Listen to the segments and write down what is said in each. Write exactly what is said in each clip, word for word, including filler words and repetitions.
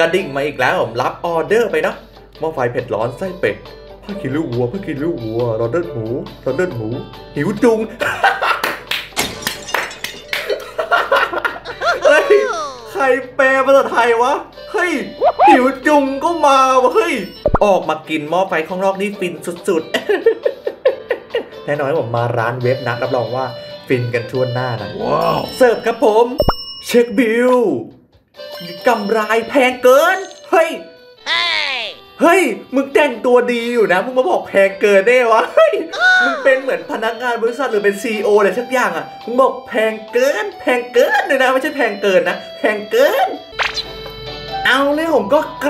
กระดิ่งมาอีกแล้วผมรับออเดอร์ไปนะหม้อไฟเผ็ดร้อนไส้เป็ดผ้าคีริ้ววัวผ้าคีริ้ววัวรอเดิร์ดหมูรอเดิร์ดหมูหิวจุงเฮ้ยใครแปลภาษาไทยวะเฮ้ยหิวจุงก็มาวะเฮ้ยออกมากินหม้อไฟข้างนอกนี่ฟินสุดๆแน่นอนผมมาร้านเว็บนะรับรองว่าฟินกันทั่วหน้านะว้าวเสิร์ฟครับผมเช็คบิลกำไรแพงเกินเฮ้ยเฮ้ยมึงแต่งตัวดีอยู่นะมึงมาบอกแพงเกินได้วะเฮ้ยมึงเป็นเหมือนพนักงานบริษัทหรือเป็น ซี อี โอ อะไรสักอย่างอ่ะมึงบอกแพงเกินแพงเกินเลยนะไม่ใช่แพงเกินนะแพงเกินเอาเลยผมก็ก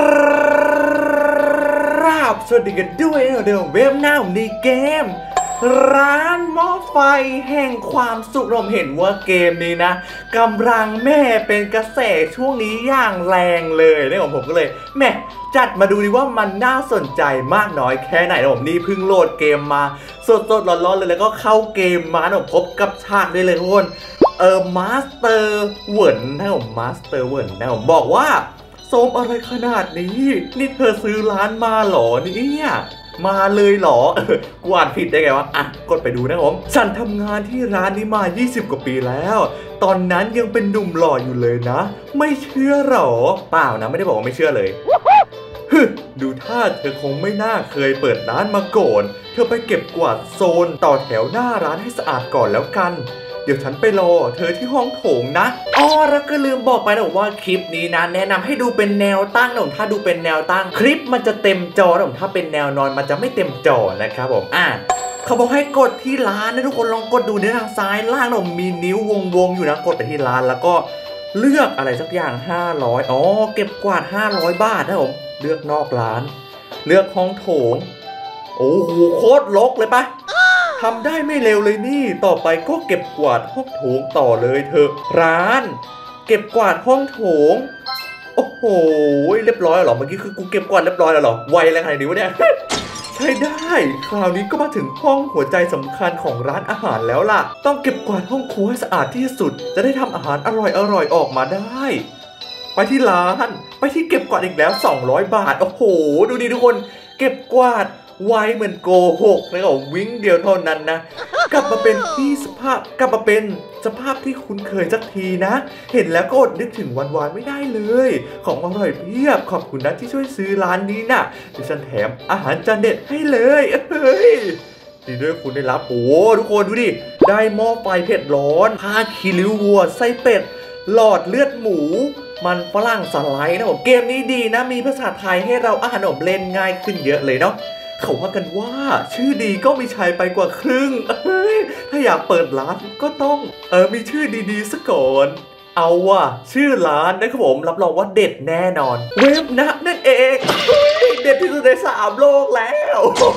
ราบสวัสดีกันด้วยนะเดี๋ยวเว็บหน้าผมดีเกมร้านหม้อไฟแห่งความสุขเราเห็นว่าเกมนี้นะกำลังแม่เป็นกระแสช่วงนี้อย่างแรงเลยนะผมผมก็เลยแม่จัดมาดูดีว่ามันน่าสนใจมากน้อยแค่ไหนนะผมนี่เพิ่งโหลดเกมมาสดๆร้อนๆเลยแล้วก็เข้าเกมมาผมพบกับฉากได้เลยทุกคนเออมาสเตอร์เวิร์นนะผมมาสเตอร์เวิร์นนะผมบอกว่าโซมอะไรขนาดนี้นี่เธอซื้อร้านมาหรอเนี่ยมาเลยเหรอกูอ่านผิดได้ไงวะอ่ะกดไปดูนะผมฉันทำงานที่ร้านนี้มายี่สิบกว่าปีแล้วตอนนั้นยังเป็นหนุ่มหล่ออยู่เลยนะไม่เชื่อหรอเปล่านะไม่ได้บอกว่าไม่เชื่อเลยฮึดูท่าเธอคงไม่น่าเคยเปิดร้านมาก่อนเธอไปเก็บกวาดโซนต่อแถวหน้าร้านให้สะอาดก่อนแล้วกันเดี๋ยวฉันไปรอเธอที่ห้องโถงนะอ๋อแล้วก็ลืมบอกไปนะว่าคลิปนี้นะแนะนำให้ดูเป็นแนวตั้งนะผมถ้าดูเป็นแนวตั้งคลิปมันจะเต็มจอนะผมถ้าเป็นแนวนอนมันจะไม่เต็มจอนะครับผมอ่ะเขาบอกให้กดที่ร้านนะทุกคนลองกดดูในทางซ้ายล่างนะผมมีนิ้ววงๆอยู่นะกดไปที่ร้านแล้วก็เลือกอะไรสักอย่างห้าร้อยอ๋อเก็บกวาดห้าร้อยบาทนะผมเลือกนอกร้านเลือกห้องโถงโอ้โหโคตรรกเลยปะทำได้ไม่เร็วเลยนี่ต่อไปก็เก็บกวาดห้องโถงต่อเลยเถอะร้านเก็บกวาดห้องโถงโอ้โหเรียบร้อยหรอเมื่อกี้คือกูเก็บกวาดเรียบร้อยแล้วหรอไวแล้วไงดีวะเนี่ย ใช่ได้คราวนี้ก็มาถึงห้องหัวใจสำคัญของร้านอาหารแล้วล่ะต้องเก็บกวาดห้องครัวให้สะอาดที่สุดจะได้ทำอาหารอร่อยๆออกมาได้ไปที่ร้านไปที่เก็บกวาดอีกแล้วสองร้อยบาทโอ้โหดูดิทุกคนเก็บกวาดไวเหมือนโกหกแล้วก็วิ่งเดียวเท่านั้นนะกลับมาเป็นที่สภาพกลับมาเป็นสภาพที่คุ้นเคยสักทีนะเห็นแล้วก็อดนึกถึงวันวานไม่ได้เลยของอร่อยเพียบขอบคุณนะที่ช่วยซื้อร้านนี้นะเดี๋ยวฉันแถมอาหารจานเด็ดให้เลยเฮ้ยดีด้วยคุณได้รับโอ้ทุกคนดูดิได้หม้อไฟเผ็ดร้อนผ้าคีริ้ววัวไส้เป็ดหลอดเลือดหมูมันฝรั่งสไลด์นะผมเกมนี้ดีนะมีภาษาไทยให้เราอ่านออกเล่นง่ายขึ้นเยอะเลยเนาะเขาว่ากันว่าชื่อดีก็มีชัยไปกว่าครึ่งเฮ้ยถ้าอยากเปิดร้านก็ต้องเออมีชื่อดีๆซะก่อนเอาว่ะชื่อร้านนะครับผมรับรองว่าเด็ดแน่นอนเว็บนะนั่นเองเด็ดที่สุดในสามโลกแล้ว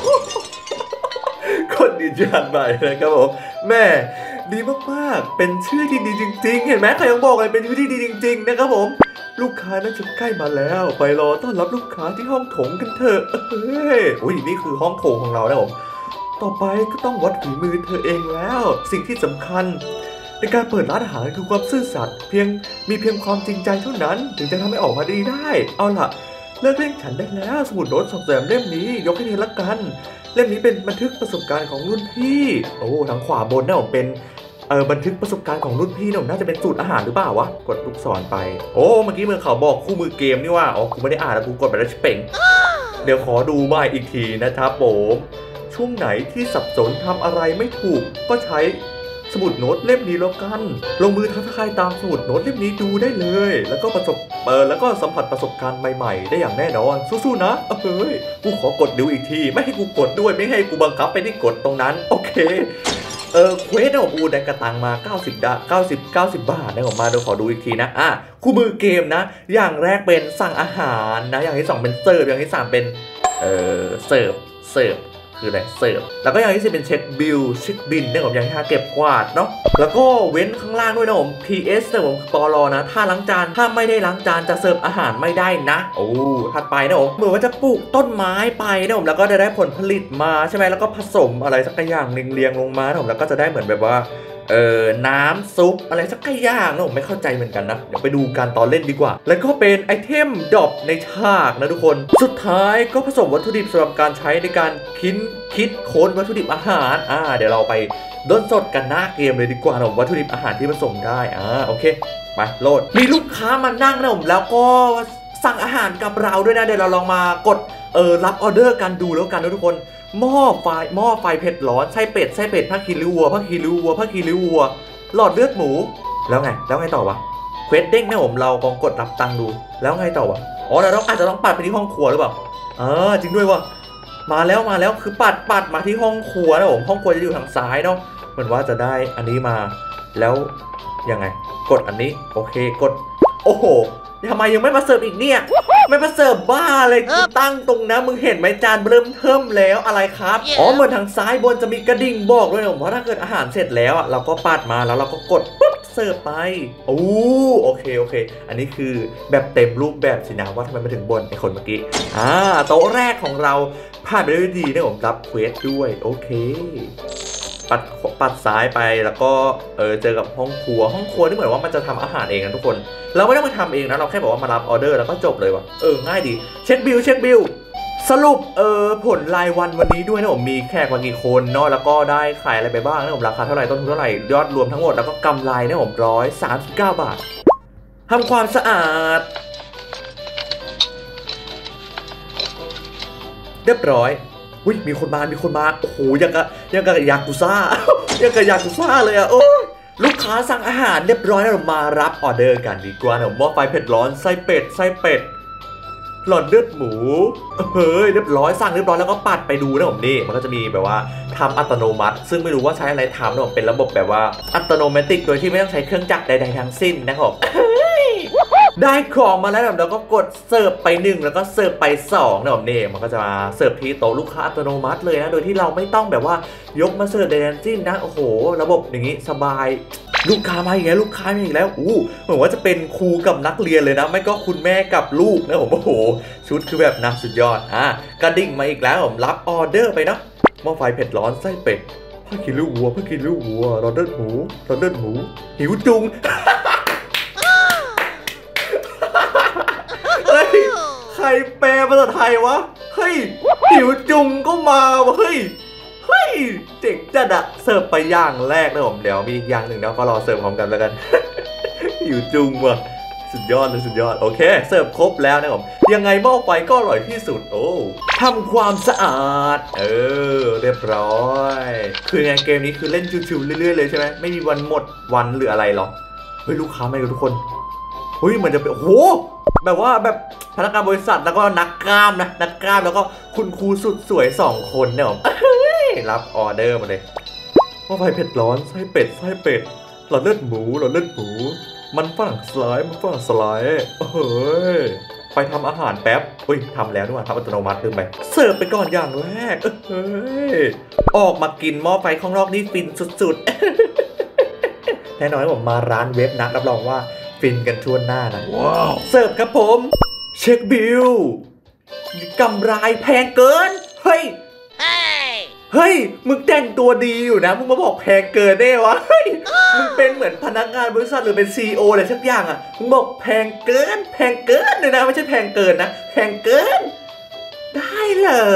คนดีจังไปนะครับผมแม่ดีมากๆเป็นชื่อที่ดีจริงๆเห็นไหมใครยังบอกเลยเป็นชื่อที่ดีจริงๆนะครับผมลูกค้าน่าจะใกล้มาแล้วไปรอต้อนรับลูกค้าที่ห้องโถงกันเถอะเฮ้ยอุ้ยนี่คือห้องโถงของเรานะผมต่อไปก็ต้องวัดฝีมือเธอเองแล้วสิ่งที่สำคัญในการเปิดร้านอาหารคือความซื่อสัตย์เพียงมีเพียงความจริงใจเท่านั้นถึงจะทำให้ออกมาดีได้เอาล่ะเลิกเร่งฉันได้แล้วสมุดโน้ตสอบแสมเล่มนี้ยกให้เธอละกันเล่มนี้เป็นบันทึกประสบการณ์ของรุ่นพี่โอ้ทางขวาบนนะผมเป็นเออบันทึกประสบการณ์ของรุ่นพี่เนี่ยน่าจะเป็นสูตรอาหารหรือเปล่าวะกดลูกศรไปโอ้เมื่อกี้เมื่อเขาบอกคู่มือเกมนี่ว่าอ๋อกูไม่ได้อ่านแล้วกูกดไปแล้วชิเป่งเดี๋ยวขอดูใหม่อีกทีนะครับผมช่วงไหนที่สับสนทำอะไรไม่ถูกก็ใช้สมุดโน้ตเล่มนี้แล้วกันลงมือทักทายตามสมุดโน้ตเล่มนี้ดูได้เลยแล้วก็ประสบเออแล้วก็สัมผัสประสบการณ์ใหม่ๆได้อย่างแน่นอนสู้ๆนะเฮ้ยกูขอกดดูอีกทีไม่ให้กูกดด้วยไม่ให้กูบังคับไปที่กดตรงนั้นโอเคเออเควสของกูได้กระตังมาเก้าสิบดาเก้าสิบ เก้าสิบบาทนะผมมาเดี๋ยวขอดูอีกทีนะอ่ะคู่มือเกมนะอย่างแรกเป็นสั่งอาหารนะอย่างที่สองเป็นเสิร์ฟอย่างที่สามเป็นเออเสิร์ฟเสิร์ฟคืออะไรเสิร์ฟแล้วก็อย่างที่สี่เป็นเช็คบิลเช็คบินนะผมอย่างที่ห้าเก็บกวาดเนาะแล้วก็เว้นข้างล่างด้วยนะผม พี เอส นะผมปลนะถ้าล้างจานถ้าไม่ได้ล้างจานจะเสิร์ฟอาหารไม่ได้นะโอ้ถัดไปนะผมเหมือนว่าจะปลูกต้นไม้ไปนะผมแล้วก็จะได้ผลผลิตมาใช่ไหมแล้วก็ผสมอะไรสักอย่างหนึ่งเรียงลงมานะผมแล้วก็จะได้เหมือนแบบว่าเอ่อน้ำซุปอะไรสักอย่างนะผมไม่เข้าใจเหมือนกันนะเดี๋ยวไปดูการตอนเล่นดีกว่าแล้วก็เป็นไอเทมดรอปในฉากนะทุกคนสุดท้ายก็ผสมวัตถุดิบสำหรับการใช้ในการคิดคิดค้นวัตถุดิบอาหารอ่าเดี๋ยวเราไปด้นสดกันหน้าเกมเลยดีกว่านะผมวัตถุดิบอาหารที่ผสมได้อ่าโอเคไปโหลดมีลูกค้ามานั่งนะผมแล้วก็สั่งอาหารกับเราด้วยนะเดี๋ยวเราลองมากดเออรับออเดอร์กันดูแล้วกันนะทุกคนหม้อไฟหม้อไฟเผ็ดร้อนไส้เป็ดไส้เป็ดผ้าคีริ้ววัวผ้าคีริ้ววัวผ้าคีริ้ววัวหลอดเลือดหมูแล้วไงแล้วไงต่อวะเควสเด้งนะผมเราลองกดรับตังค์ดูแล้วไงต่อวะอ๋อเราต้องอาจจะต้องปัดไปที่ห้องครัวหรือเปล่าเออจริงด้วยวะมาแล้วมาแล้วคือปัดปัดมาที่ห้องครัวนะผมห้องครัวจะอยู่ทางซ้ายเนาะเหมือนว่าจะได้อันนี้มาแล้วยังไงกดอันนี้โอเคกดโอ้โหทำไมยังไม่มาเสิร์ฟอีกเนี่ยไม่มาเสิร์ฟบ้าเลยกูตั้งตรงนะมึงเห็นไหมจานเริ่มเทิมแล้วอะไรครับอ๋อเหมือนทางซ้ายบนจะมีกระดิ่งบอกด้วยนะผมว่าถ้าเกิดอาหารเสร็จแล้วอ่ะเราก็ปาดมาแล้วเราก็กดปุ๊บเสิร์ฟไปโอ้โอเคโอเคอันนี้คือแบบเต็มรูปแบบสินะว่าทำไมมาถึงบนไอ้คนเมื่อกี้อ่าโต๊ะแรกของเราผ่านไปได้ดีนะผมรับเควสด้วยโอเคปัดปัดซ้ายไปแล้วก็เออเจอกับห้องครัวห้องครัวนี่เหมือนว่ามันจะทำอาหารเองนะทุกคนเราไม่ต้องไปทำเองนะเราแค่บอกว่ามารับออเดอร์แล้วก็จบเลยว่ะเออง่ายดีเช็คบิลเช็คบิลสรุปเออผลรายวันวันนี้ด้วยนะผมมีแขกมากี่คนเนาะแล้วก็ได้ขายอะไรไปบ้างนะผมราคาเท่าไหร่ต้นทุนเท่าไหร่ยอดรวมทั้งหมดแล้วก็กำไรนะผมร้อยสามสิบเก้าบาททำความสะอาดเรียบร้อยอุ้ยมีคนมามีคนมาโอ้โหยังกะยังกะยากุซ่ายังกะยากุซ่าเลยอะโอ้ลูกค้าสั่งอาหารเรียบร้อยแล้วเรามารับออเดอร์กันดีกว่าผมหม้อไฟเผ็ดร้อนไส้เป็ดไส้เป็ดหลอดเลือดหมูเฮ้ยเรียบร้อยสั่งเรียบร้อยแล้วก็ปัดไปดูนะผมนี่มันก็จะมีแบบว่าทำอัตโนมัติซึ่งไม่รู้ว่าใช้อะไรทำนะผมเป็นระบบแบบว่าอัตโนมัติโดยที่ไม่ต้องใช้เครื่องจักรใดๆทั้งสิ้นนะครับได้ของมาแล้วเราก็กดเสิร์ฟไปหนึ่งแล้วก็เสิร์ฟไปสองนะผมนี่มันก็จะมาเสิร์ฟที่โต๊ะลูกค้าอัตโนมัติเลยนะโดยที่เราไม่ต้องแบบว่ายกมาเสิร์ฟใดๆทั้งสิ้นนะโอ้โหระบบอย่างนี้สบายลูกค้ามาอีกแล้วลูกค้ามาอีกแล้วอู้เหมือนว่าจะเป็นครูกับนักเรียนเลยนะไม่ก็คุณแม่กับลูกนะผมโอ้โหชุดคือแบบน่าสุดยอดอ่ะกระดิ่งมาอีกแล้วผมรับออเดอร์ไปนะหม้อไฟเผ็ดร้อนไส้เป็ดผ้าคีริ้ววัวผ้าคีริ้ววัวรอเลือดหมูรอเลือดหมูหิวจุงเฮ้ยใครแปลภาษาไทยวะเฮ้ยหิวจุงก็มาวะเฮ้ยเฮ้ยเจ๋งจัดอะเสิร์ฟไปอย่างแรกนะผมเดี๋ยวมีอีกอย่างหนึ่งนะก็รอเสิร์ฟพร้อมกันแล้วกันหิวจุงว่ะสุดยอดเลยสุดยอดโอเคเสิร์ฟครบแล้วนะผมยังไงหม้อไฟก็อร่อยที่สุดโอ้ทำความสะอาดเออเรียบร้อยคือไงเกมนี้คือเล่นชิวๆเรื่อยๆเลยใช่ไหมไม่มีวันหมดวันหรืออะไรหรอเฮ้ยลูกค้ามากันทุกคนเฮ้ยมันจะเป็นโอ้โหแบบว่าแบบพนักงานบริษัทแล้วก็นักกล้ามนะนักกล้ามแล้วก็คุณครูสุดสวยสองคนเนี่ยผมรับออเดอร์มาเลยหม้อไฟเผ็ดร้อนไส้เป็ดไส้เป็ดหลอดเลือดหมูหลอดเลือดหมูมันฝรั่งสไลด์มันฝรั่งสไลด์เฮ้ยไปทำอาหารแป๊บเฮ้ยทำแล้วด้วยทำอัตโนมัติลืมไปเสิร์ฟไปก่อนอย่างแรกเฮ้ยออกมากินหม้อไฟข้างนอกนี่ฟินสุดๆแน่นอนผมมาร้านเว็บนะรับรองว่าฟินกันทั่วหน้านะว้าวเสิร์ฟครับผมเช็คบิลกำไรแพงเกินเฮ้ยเฮ้ยมึงแต่งตัวดีอยู่นะมึงมาบอกแพงเกินได้วะเฮ้ยมึงเป็นเหมือนพนักงานบริษัทหรือเป็น ซี อี โอ อะไรสักอย่างอ่ะมึงบอกแพงเกินแพงเกินเลยนะไม่ใช่แพงเกินนะแพงเกินได้เหรอ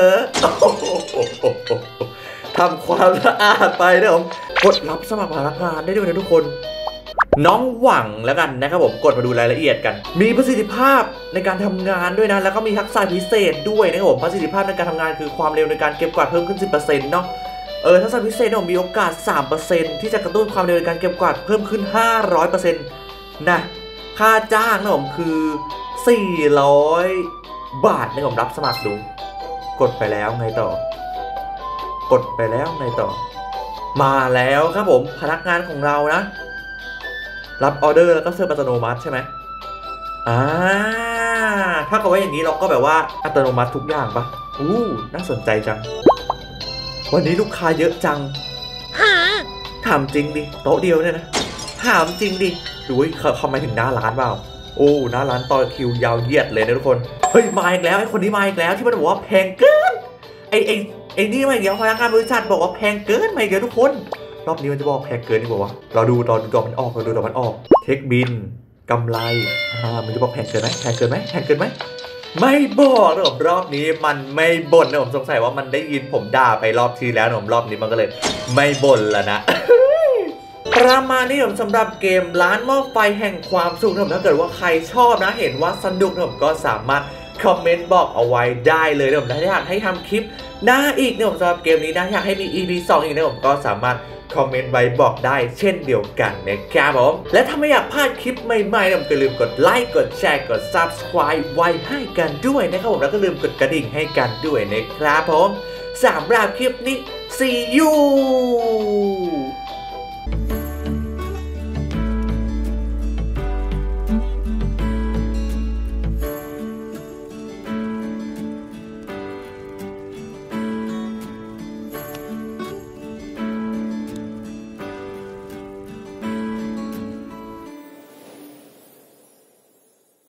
ทำความสะอาดไปนะผมกดรับสมัครพนักงานได้ด้วยนะทุกคนน้องหวังแล้วกันนะครับผมกดมาดูรายละเอียดกันมีประสิทธิภาพในการทำงานด้วยนะแล้วก็มีทักษะพิเศษด้วยนะครับผมประสิทธิภาพในการทำงานคือความเร็วในการเก็บกวาดเพิ่มขึ้น สิบเปอร์เซ็นต์ เนาะเออทักษะพิเศษเนี่ยมีโอกาส สามเปอร์เซ็นต์ ที่จะกระตุ้นความเร็วในการเก็บกวาดเพิ่มขึ้น ห้าร้อยเปอร์เซ็นต์ นะค่าจ้างนะผมคือสี่ร้อยบาทนะผมรับสมัครดูกดไปแล้วไงต่อกดไปแล้วไงต่อมาแล้วครับผมพนักงานของเรานะรับออเดอร์แล้วก็เสิร์ฟอัตโนมัติใช่ไหมอ่าถ้าเกิดว่าอย่างนี้เราก็แบบว่าอัตโนมัติทุกอย่างปะอู้น่าสนใจจังวันนี้ลูกค้าเยอะจังถามจริงดิโต๊ะเดียวเนี่ยนะถามจริงดิดูเขาเข้ามาถึงหน้าร้านเปล่าโอ้หน้าร้านต่อคิวยาวเหยียดเลยนะทุกคนเฮ้ยมาอีกแล้วไอ้คนนี้มาอีกแล้วที่มันบอกว่าแพงเกินไอ้ไอ้ไอ้นี่มาอีกแล้วพนักงานบริษัทบอกว่าแพงเกินมาอีกแล้วทุกคนรอบนี้มันจะบอกแพงเกินดีกว่าวะเราดูตอนตอนมันออกเราดูตอนมันออกเทคบินกำไรอ่ามันจะบอกแพงเกินไหมแพงเกินไหมแพงเกินไหมไม่บอกนะผมรอบนี้มันไม่บ่นนะผมสงสัยว่ามันได้ยินผมด่าไปรอบที่แล้วนะผมรอบนี้มันก็เลยไม่บ่นแล้วนะ ประมาณนี้ผมสำหรับเกมร้านหม้อไฟแห่งความสุขนะผมถ้าเกิดว่าใครชอบนะเห็นว่าสนุกนะผมก็สามารถคอมเมนต์บอกเอาไว้ได้เลยนะผมถ้าอยากให้ทำคลิปหน้าอีกนะผมสำหรับเกมนี้นะอยากให้มี อี พี สองอีกนะผมก็สามารถคอมเมนต์ไว้บอกได้เช่นเดียวกันนะครับผมและถ้าไม่อยากพลาดคลิปใหม่ๆนะผมก็ลืมกดไลค์กดแชร์กด ซับสไครบ์ ไว้ให้กันด้วยนะครับผมแล้วก็ลืมกดกระดิ่งให้กันด้วยนะครับผมสำหรับคลิปนี้ see you